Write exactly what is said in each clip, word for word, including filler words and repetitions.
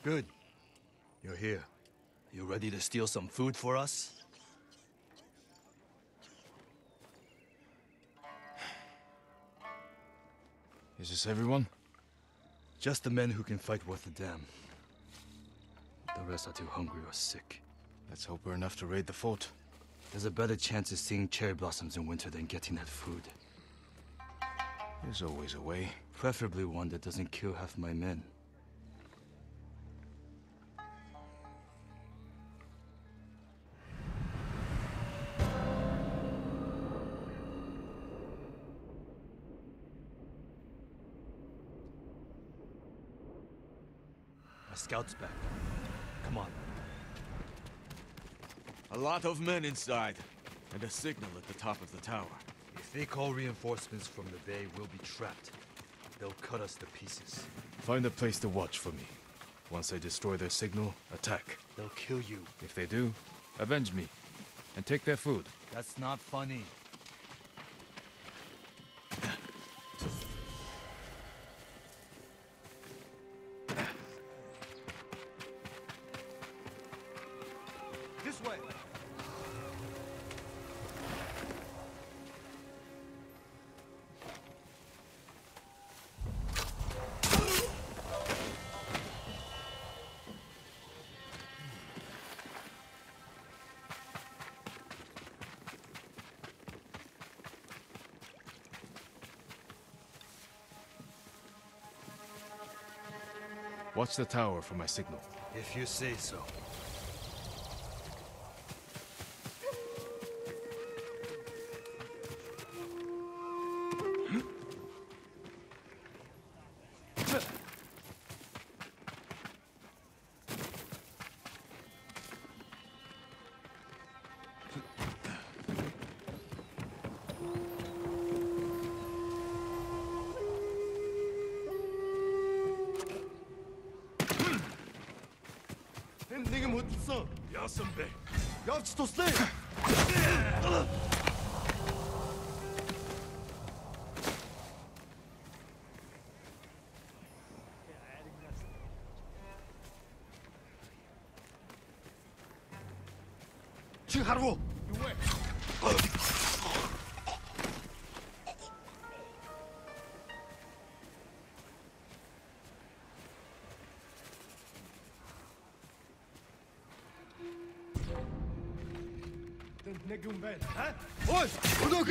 Good. You're here. You ready to steal some food for us? Is this everyone? Just the men who can fight worth a damn. The rest are too hungry or sick. Let's hope we're enough to raid the fort. There's a better chance of seeing cherry blossoms in winter than getting that food. There's always a way. Preferably one that doesn't kill half my men. My scout's back. Come on. A lot of men inside, and a signal at the top of the tower. If they call reinforcements from the bay, we'll be trapped. They'll cut us to pieces. Find a place to watch for me. Once I destroy their signal, attack. They'll kill you. If they do, avenge me. And take their food. That's not funny. This way! Watch the tower for my signal. If you say so. Нэг юм хөдөлсөн. Яасан бэ? Явж туслая. Чи харав уу? Юу вэ? Нэг юм байна. Ха? Ой, өнөөх.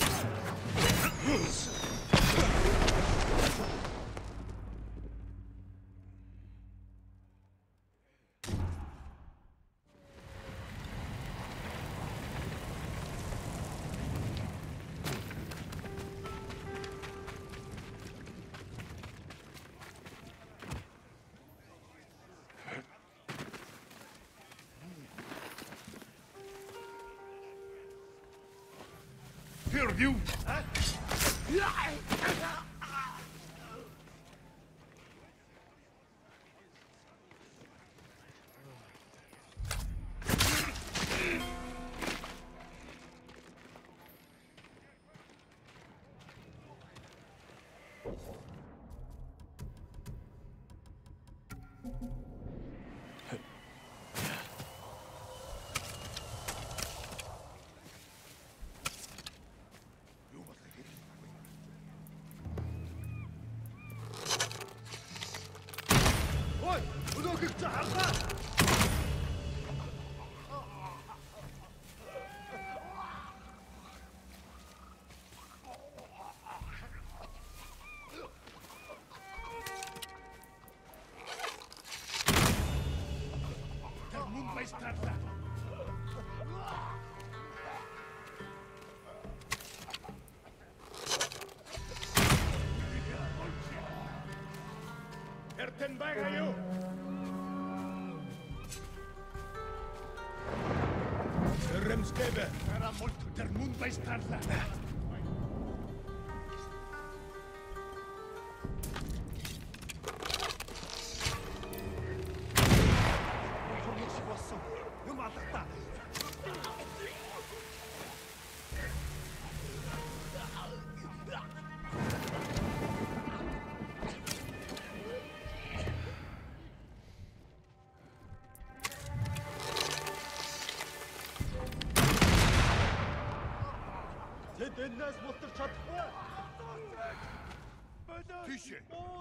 Here, you! Ой, өнөөх чи харлаа. Mun baistata! Erten kayo! Remskebe! Era molto ter mun baistata! Юм алгата. Tysje!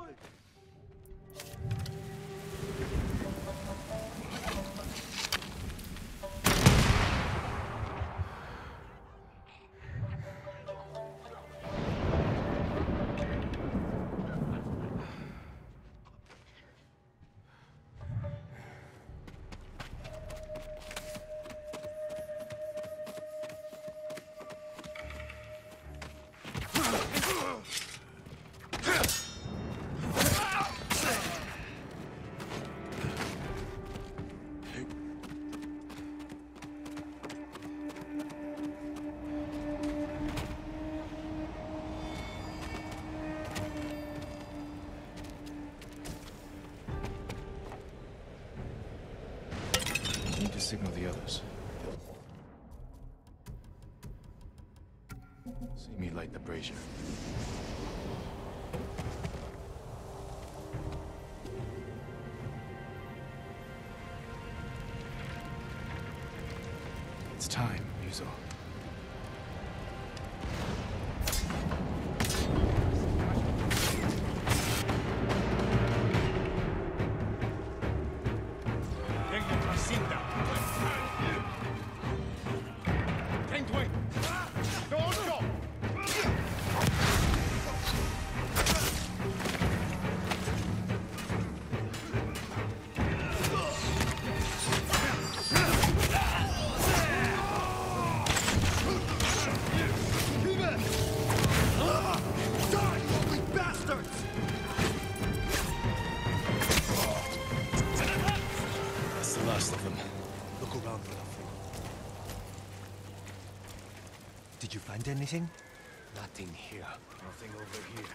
Need to signal the others. See me light the brazier. It's time, Yuzo. Did you find anything? Nothing here. Nothing over here.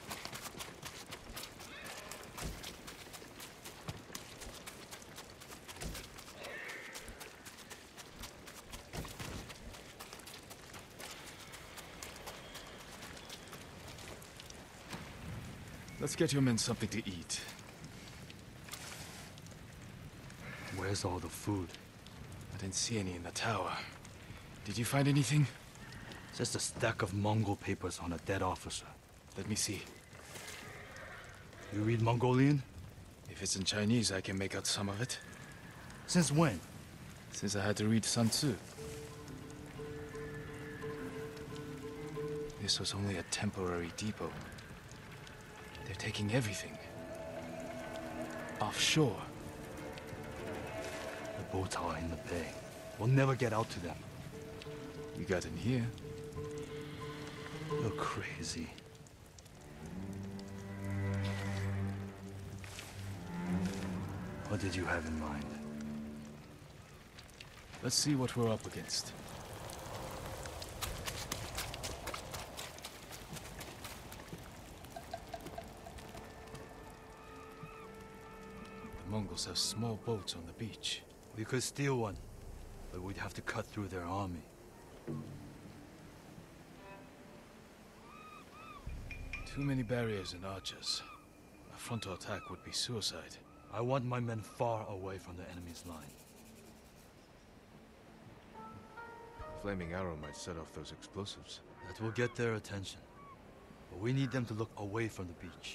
Let's get your men something to eat. Where's all the food? I didn't see any in the tower. Did you find anything? Just a stack of Mongol papers on a dead officer. Let me see. You read Mongolian? If it's in Chinese, I can make out some of it. Since when? Since I had to read Sun Tzu. This was only a temporary depot. They're taking everything. Offshore. The boats are in the bay. We'll never get out to them. You got in here. You're crazy. What did you have in mind? Let's see what we're up against. The Mongols have small boats on the beach. We could steal one, but we'd have to cut through their army. Too many barriers and archers. A frontal attack would be suicide. I want my men far away from the enemy's line. Flaming arrow might set off those explosives. That will get their attention. But we need them to look away from the beach.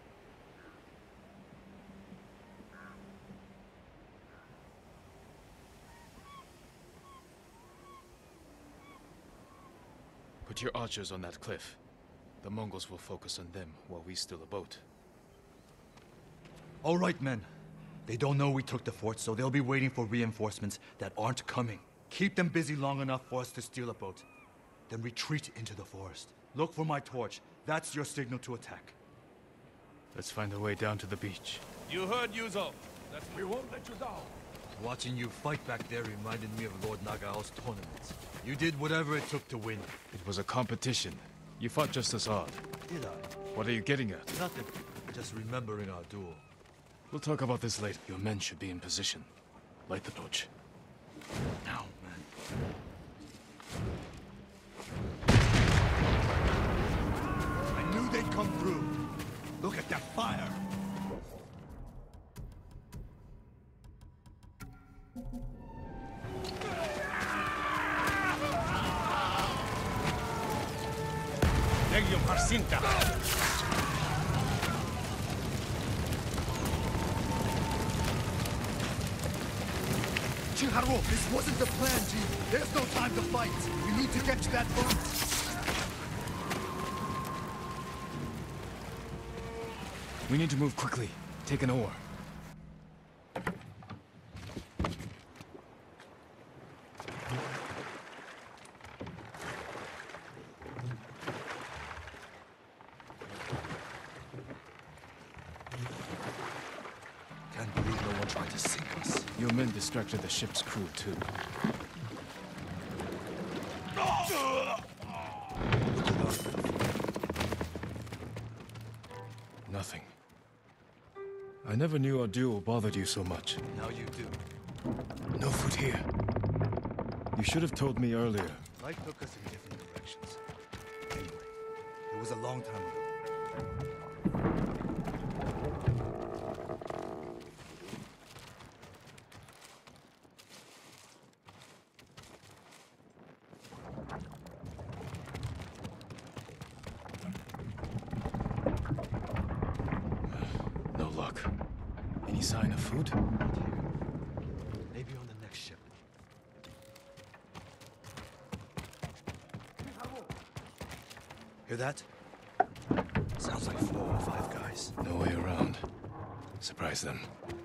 Put your archers on that cliff. The Mongols will focus on them while we steal a boat. All right, men. They don't know we took the fort, so they'll be waiting for reinforcements that aren't coming. Keep them busy long enough for us to steal a boat. Then retreat into the forest. Look for my torch. That's your signal to attack. Let's find a way down to the beach. You heard, Yuzo. That's We won't let you down. Watching you fight back there reminded me of Lord Nagao's tournaments. You did whatever it took to win. It was a competition. You fought just as hard. Did I? What are you getting at? Nothing. Just remembering our duel. We'll talk about this later. Your men should be in position. Light the torch. Now, man. I knew they'd come through. Look at that fire. Legion Parsinta. This wasn't the plan, G. There's no time to fight. We need to get to that boat. We need to move quickly. Take an oar. Can't believe no one tried to sink us. Your men distracted the ship's crew, too. Nothing. I never knew our duel bothered you so much. Now you do. No food here. You should have told me earlier. Life took us in different directions. Anyway, it was a long time ago. No luck. Any sign of food? Not here. Maybe on the next ship. Hear that? Sounds like four or five guys. No way around. Surprise them.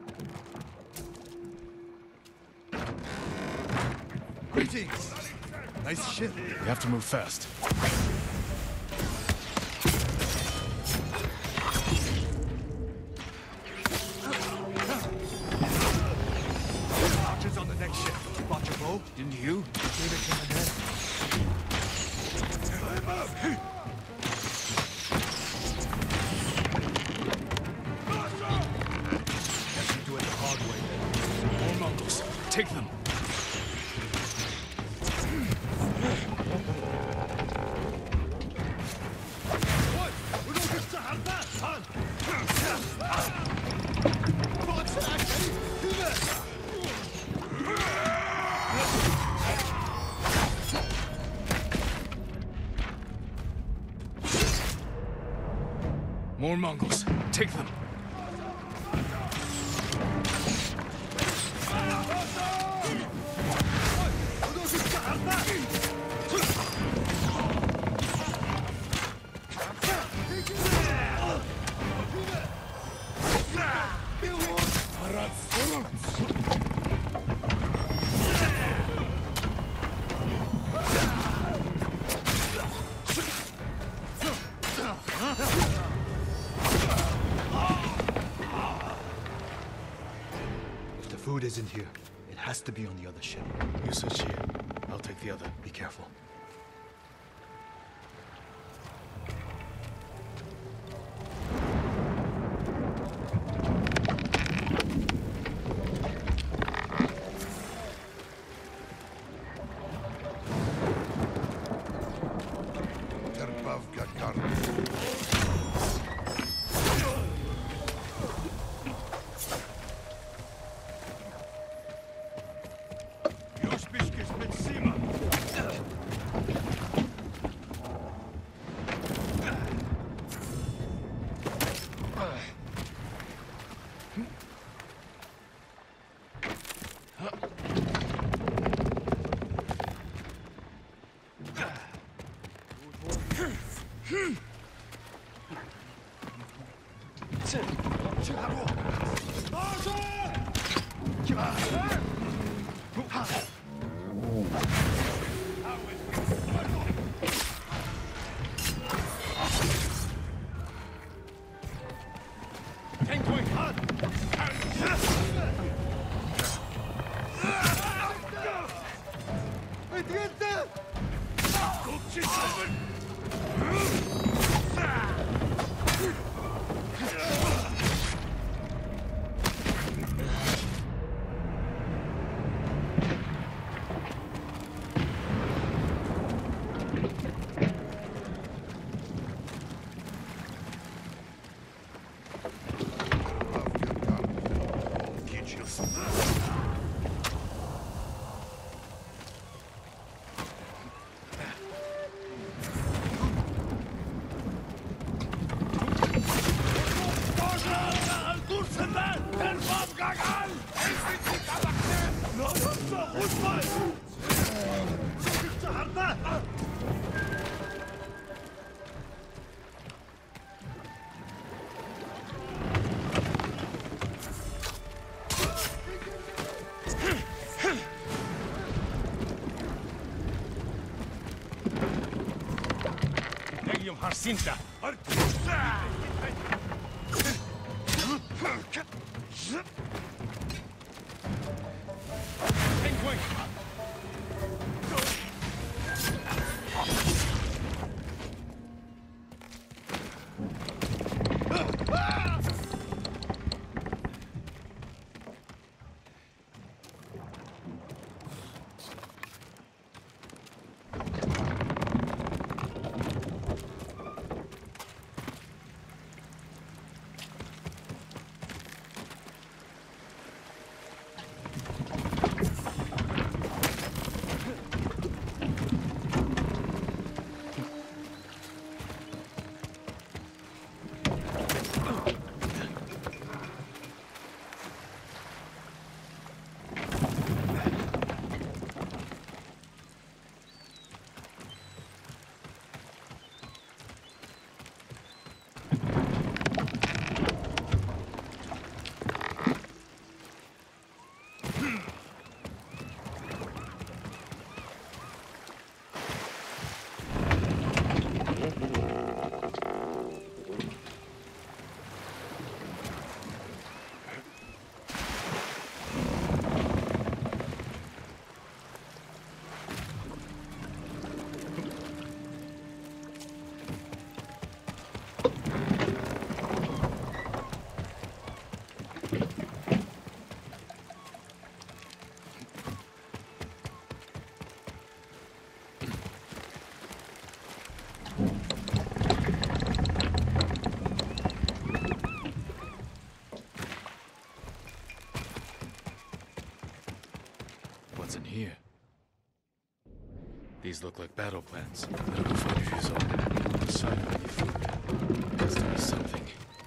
Greetings! Nice ship. We have to move fast. Archers on the next ship. Bought your bow? Didn't you? Gave it to the head. Guess you do it the hard way then. More Mongols. Take them. More Mongols. Take them. If the food isn't here, it has to be on the other ship. You search here. I'll take the other. Be careful. Sinta! Penguin! What's in here? These look like battle plans. Better go find Ryuzo. No sign of any food. Has to be something.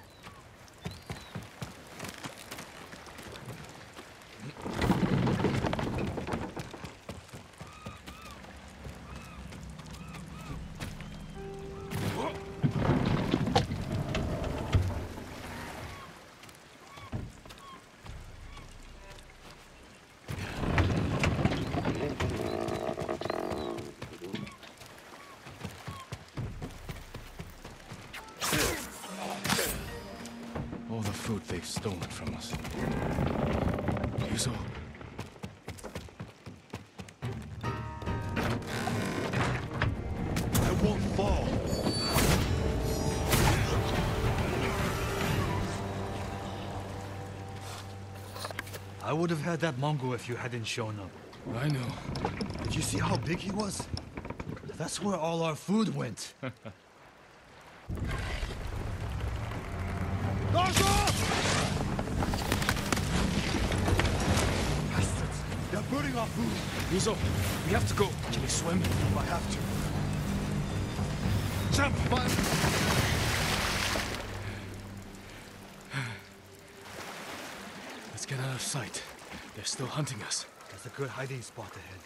All the food they've stolen from us. Ryuzo. I won't fall. I would have had that Mongol if you hadn't shown up. I know. Did you see how big he was? That's where all our food went. Bastards! They're burning our food! Ryuzo, we have to go. Can you swim? I have to. Jump! Let's get out of sight. They're still hunting us. There's a good hiding spot ahead.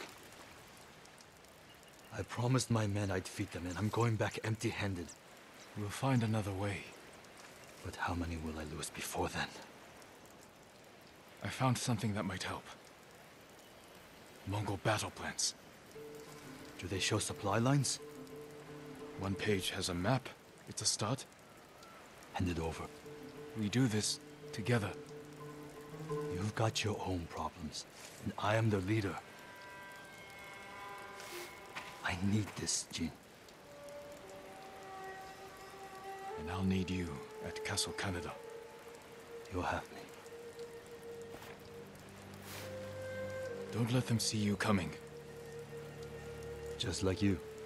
I promised my men I'd feed them, and I'm going back empty-handed. We'll find another way. But how many will I lose before then? I found something that might help. Mongol battle plans. Do they show supply lines? One page has a map. It's a start. Hand it over. We do this together. You've got your own problems, and I am the leader. I need this, Jin. And I'll need you at Castle Kaneda. You'll have me. Don't let them see you coming. Just like you.